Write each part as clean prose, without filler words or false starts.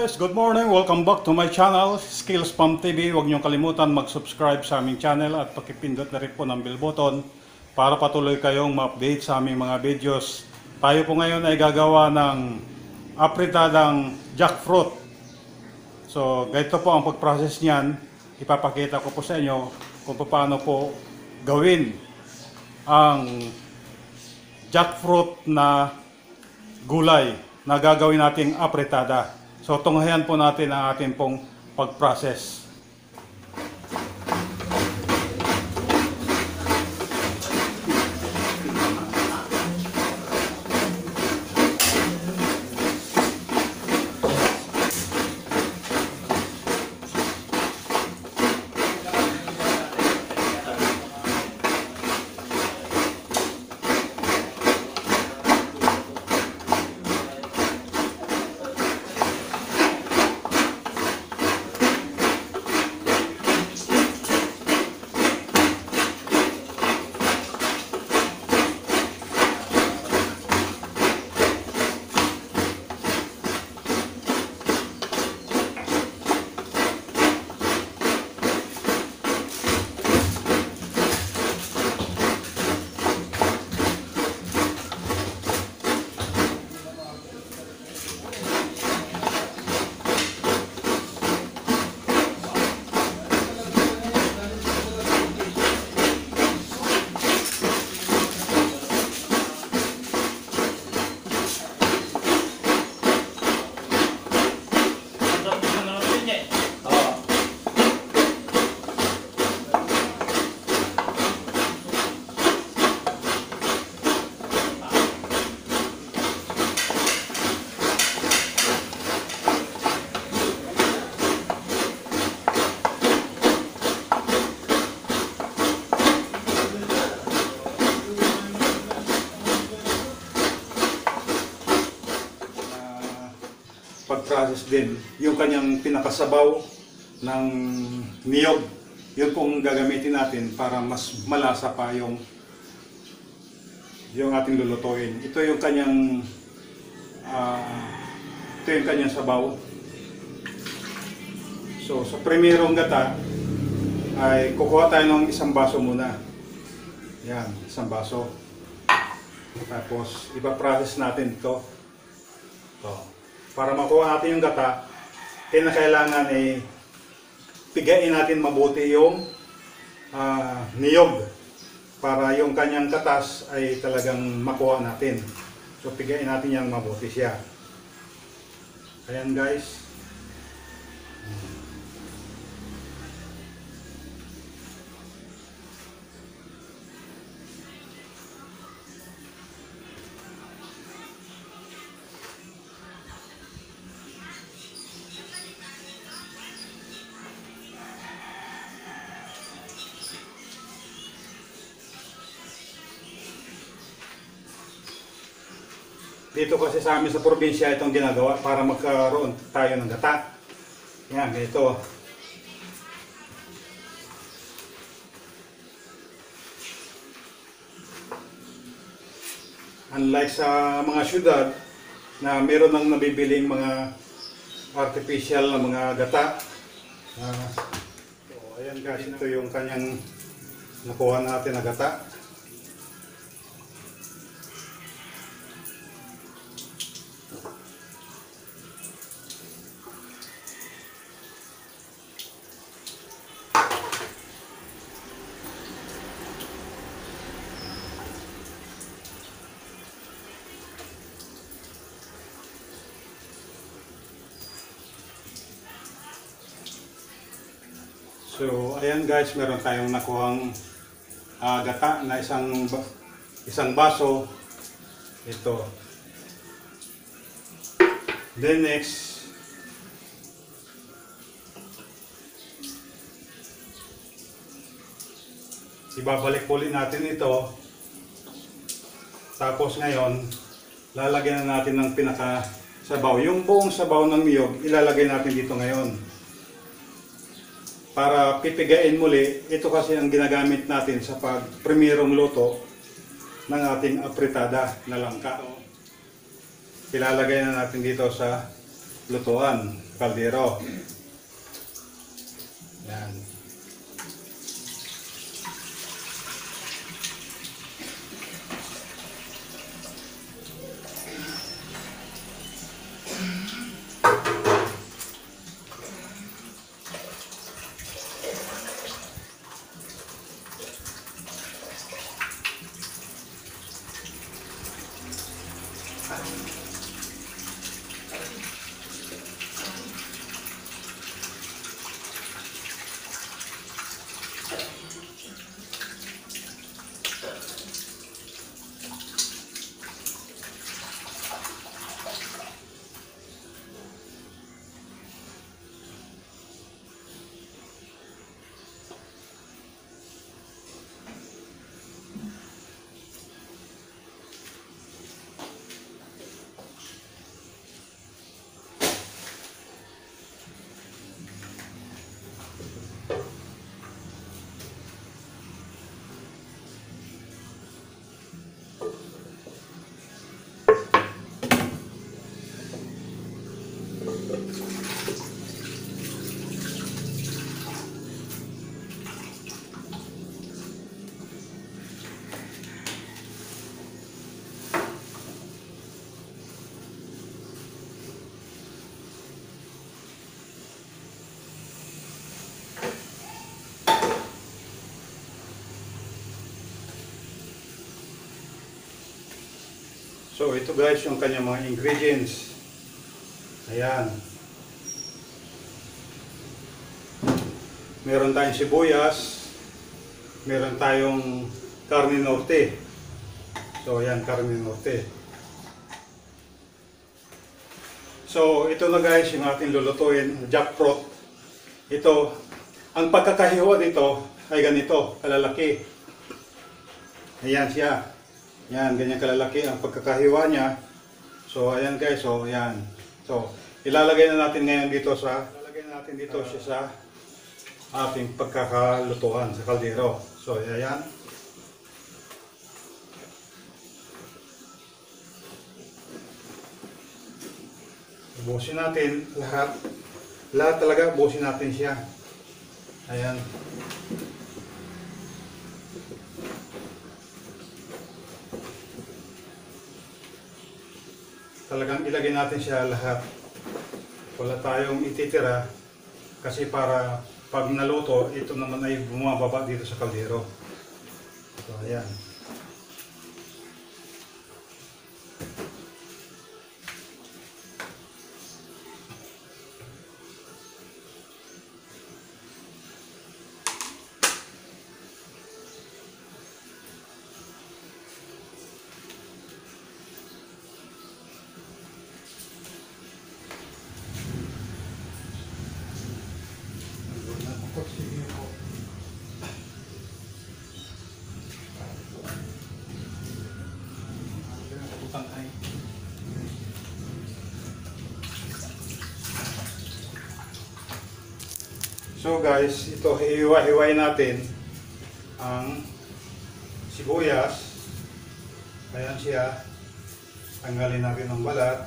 Guys, good morning. Welcome back to my channel, Skills Pump TV. Huwag niyong kalimutan mag-subscribe sa aming channel at pakipindot na rin po ng bell button para patuloy kayong ma-update sa aming mga videos. Tayo po ngayon ay gagawa ng apritadang jackfruit. So, ganito po ang pag-process niyan. Ipapakita ko po sa inyo kung paano po gawin ang jackfruit na gulay na gagawin nating apritada. So tunghayan po natin ang ating pong pag-process. Pag-process din yung kanyang pinakasabaw ng niyog, yun pong gagamitin natin para mas malasa pa yung ating lulutuin. Ito yung kanyang sabaw. So sa primerong gata ay kukuha tayo ng isang baso muna. Yan, isang baso. Tapos ipa-process natin ito. Para makuha natin yung gata, kailangan ay pigain natin mabuti yung niyog para yung kanyang katas ay talagang makuha natin. So pigain natin yung mabuti siya. Ayan guys. Dito kasi sa amin sa probinsya itong ginagawa para magkaroon tayo ng gata. Yan, ganito. Unlike sa mga syudad na meron ng nabibiling mga artificial na mga gata. So, ayan guys, ito yung kanyang nakuha natin na gata. So, ayan guys, meron tayong nakuhang gata na isang baso. Ito. Then next, ibabalik ulit natin ito. Tapos ngayon, lalagyan na natin ng pinaka-sabaw. Yung buong sabaw ng niyog, ilalagay natin dito ngayon. Para pipigain muli, ito kasi ang ginagamit natin sa pag-primerong luto ng ating apritada na langka. Ilalagay na natin dito sa lutuan. kaldero. Yan. So ito guys yung kanyang mga ingredients. Ayan. Meron tayong sibuyas. Meron tayong karne norte. So ayan, karne norte. So ito na guys yung ating lulutuin, jackfruit. Ito, ang pagkakahiwa dito ay ganito, kalalaki. Ayan siya. Yan, ganyan kalalaki ang pagkakahiwa niya. So, ayan guys, so ayan. So, ilalagay na natin ngayon dito siya sa ating pagkakalutuan sa kaldero. So, ayan. Ubusin natin lahat. Lahat talaga, ubusin natin siya. Ayan. Talagang ilagay natin siya lahat. Wala tayong ititira kasi para pag naluto, ito naman ay bumababa dito sa kaldero. So, ayan. So guys, ito hiwa-hiwain natin ang sibuyas. Ayan siya. Tanggalin natin ang balat.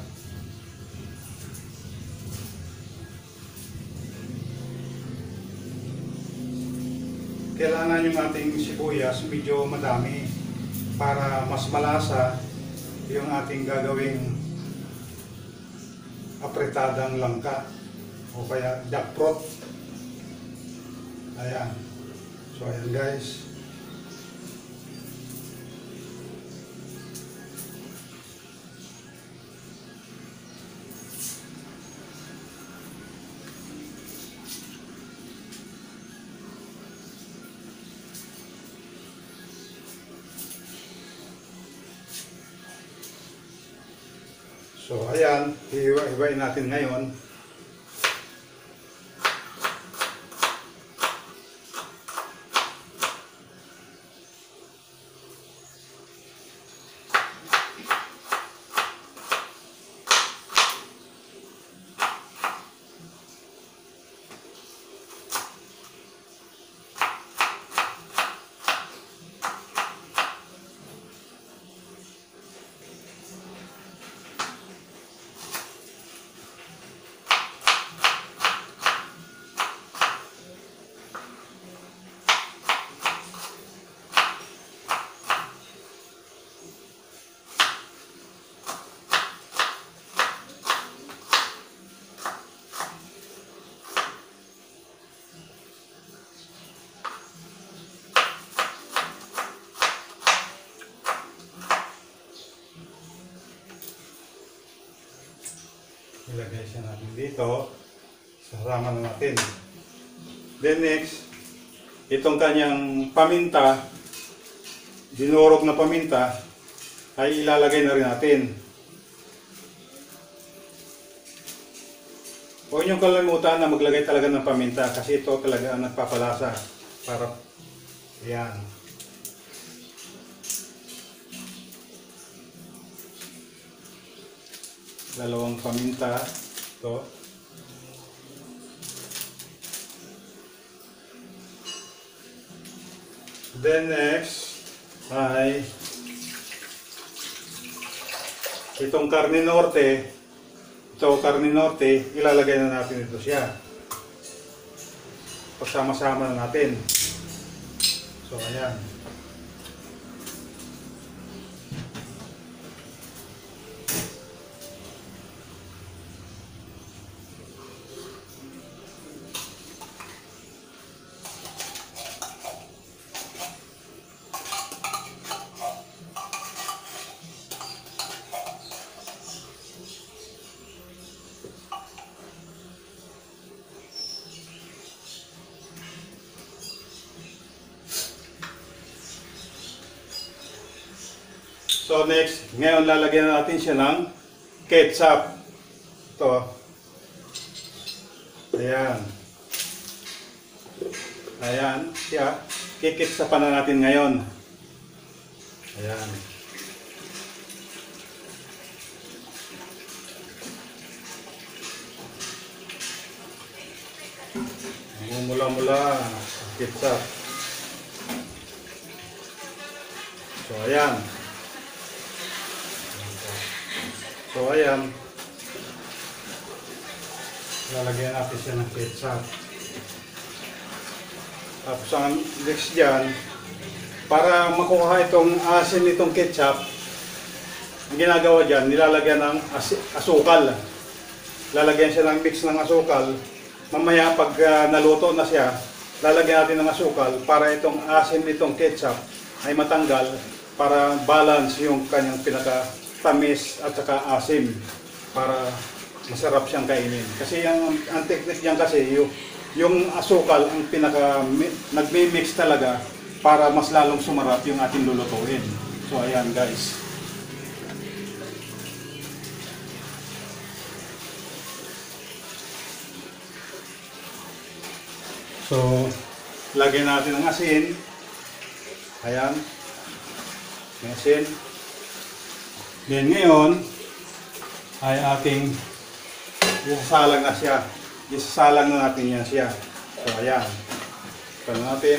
Kailangan yung ating sibuyas medyo madami para mas malasa yung ating gagawing apretadang langka o kaya jackfruit. Ayan. So ayan guys. So ayan, hiwa-hiwain natin ngayon. Ilagay siya natin dito. Sasama na natin. Then next, itong kanyang paminta, dinurog na paminta, ay ilalagay na rin natin. Huwag niyong kalimutan na maglagay talaga ng paminta kasi ito talaga ang nagpapalasa. Para, yan. Dalawang paminta. Ito. Then next ay itong karne norte. Ito karne norte, ilalagay na natin ito siya. Pagsama-sama na natin. So ayan. So next, ngayon lalagyan natin siya ng ketchup. Ito. Ayan. Ayan siya. Kiketchupan na natin ngayon. Ayan. Mula-mula ketchup. So ayan. So ayan, lalagyan natin siya ng ketchup. Tapos ang next dyan, para makuha itong asin nitong ketchup, ang ginagawa dyan, nilalagyan ng asukal. Lalagyan siya ng mix ng asukal. Mamaya pag naluto na siya, lalagyan natin ng asukal para itong asin nitong ketchup ay matanggal para balance yung kanyang tamis at saka asim para masarap siyang kainin. Kasi ang technique niyan kasi yung asukal ang nagmi-mix talaga para mas lalong sumarap yung ating lulutuin. So ayan guys. So lagyan natin ng asin. Ayan. May asin. Then ngayon ay ating isasalang na siya. Isasalang na natin yan siya. So ayan. Ito natin.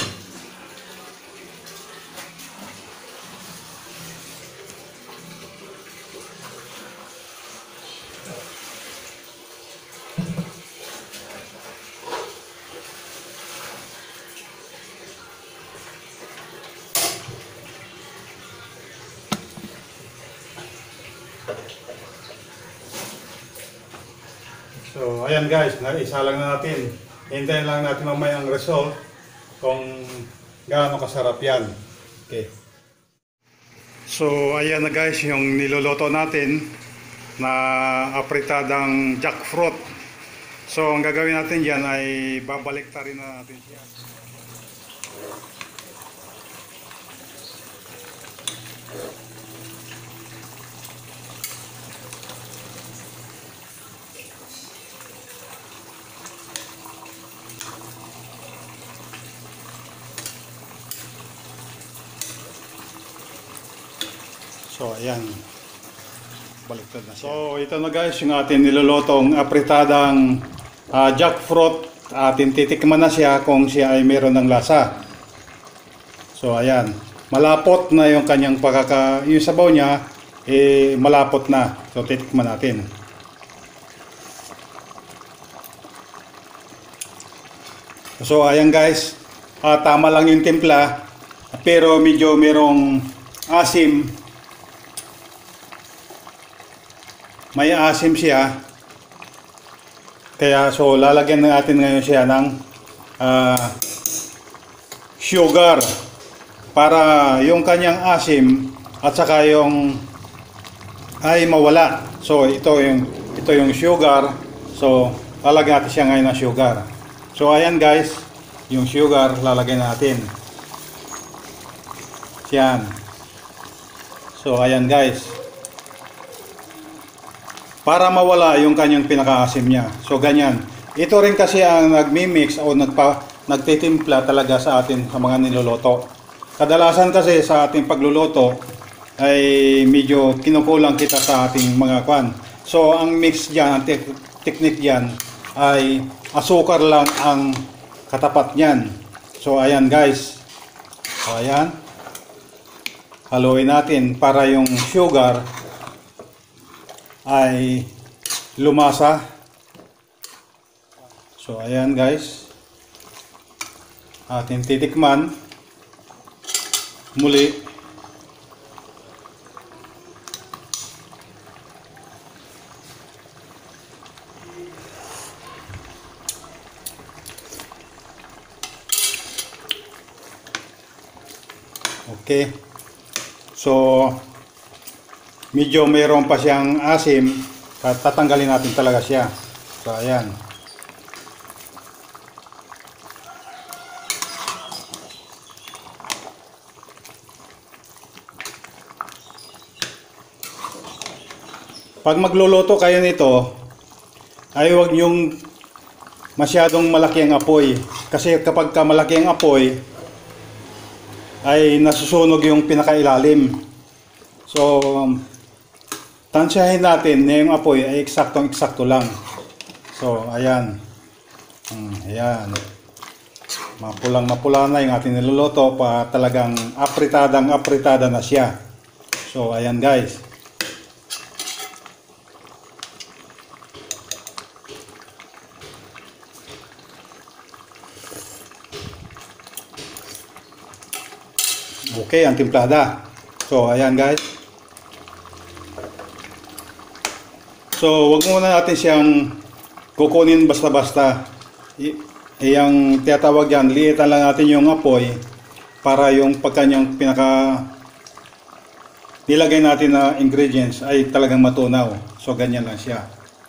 So, ayan guys, naisalang na natin. Hintayin lang natin mamaya ang result kung gaano kasarap yan. Okay. So, ayan na guys, yung niluluto natin na apritadang jackfruit. So, ang gagawin natin dyan ay babaliktarin na natin siya. So, ayan. Baliktad na siya. So, ito na guys, yung ating nilulotong apritadang jackfruit. Ating titikman na siya kung siya ay meron ng lasa. So, ayan. Malapot na yung kanyang yung sabaw niya, malapot na. So, titikman natin. So, ayan guys. Tama lang yung timpla. Pero medyo merong asim. May asim siya. Kaya so lalagyan natin ngayon siya ng sugar para yung kanyang asim at saka yung ay mawala. So ito yung ito yung sugar. So, lalagyan natin siya ngayon ng sugar. So, ayan guys, yung sugar lalagyan natin. Yan. So, ayan guys. Para mawala yung kanyang pinakaasim niya. So, ganyan. Ito rin kasi ang nagmi-mix o nagtitimpla talaga sa atin sa mga niluluto. Kadalasan kasi sa ating pagluluto ay medyo kinukulang kita sa ating mga kwan. So, ang mix dyan, ang technique dyan ay asukar lang ang katapat niyan. So, ayan guys. So, ayan. Haluin natin para yung sugar ay lumasa. So ayan guys, ating titikman muli. Okay, so medyo mayroon pa siyang asim, tatanggalin natin talaga siya. So ayan. Pag magluluto kayo nito, ay huwag nyong masyadong malaki ang apoy. Kasi kapag malaki ang apoy, ay nasusunog yung pinakailalim. So, tansyahin natin na yung apoy ay eksaktong-eksakto lang. So, ayan. Ayan. Mapulang-mapula na yung ating niluluto pa talagang apritada na siya. So, ayan guys. Okay, ang timplada. So, ayan guys. So, wag muna natin siyang kukunin basta-basta. Yung tinatawag yan, liitan lang natin yung apoy para yung pagkanyang nilagay natin na ingredients ay talagang matunaw. So, ganyan lang siya.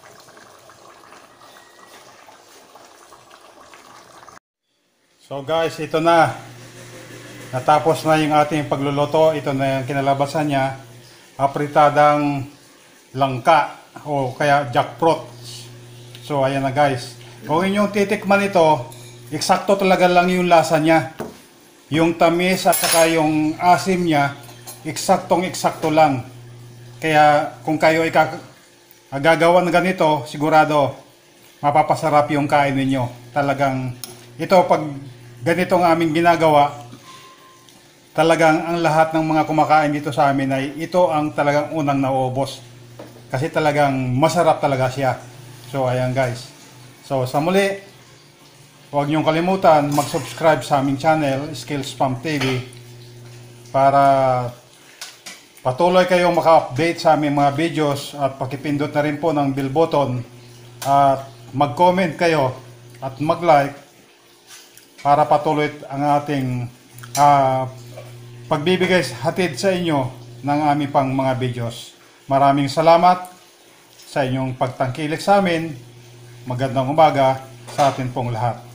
So guys, ito na. Natapos na yung ating pagluluto. Ito na yung kinalabasan niya. Apritadang langka o kaya jackfruit. So ayan na guys. Kung inyong titikman ito, eksakto talaga lang yung lasa niya. Yung tamis at saka yung asim niya, eksaktong-eksakto lang. Kaya kung kayo ay gagawa ng ganito, sigurado mapapasarap yung kain ninyo. Talagang ito pag ganito ang aming ginagawa, talagang ang lahat ng mga kumakain dito sa amin ay ito ang talagang unang nauubos. Kasi talagang masarap talaga siya. So ayan guys. So sa muli, huwag niyong kalimutan mag-subscribe sa aming channel, Skills Pump TV, para patuloy kayong maka-update sa aming mga videos at pakipindot na rin po ng bell button at mag-comment kayo at mag-like para patuloy ang ating pagbibigay hatid sa inyo ng aming pang mga videos. Maraming salamat sa inyong pagtangkilik sa amin. Magandang umaga sa atin pong lahat.